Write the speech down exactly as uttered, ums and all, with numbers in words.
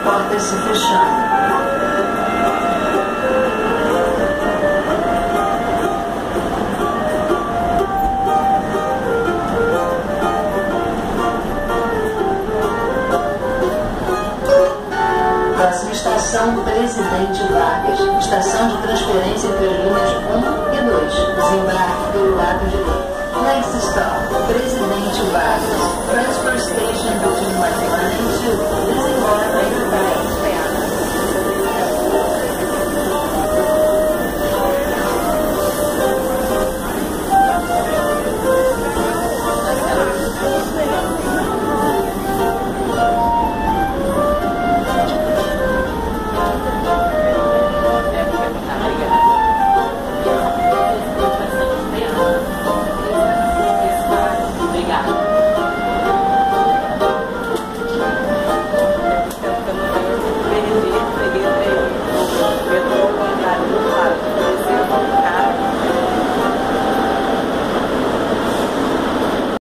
portas se fechando. Próxima estação, Presidente Vargas. Estação de transferência entre as linhas um e dois. Desembarque pelo lado direito. Next stop, Presidente Vargas. Transfer Station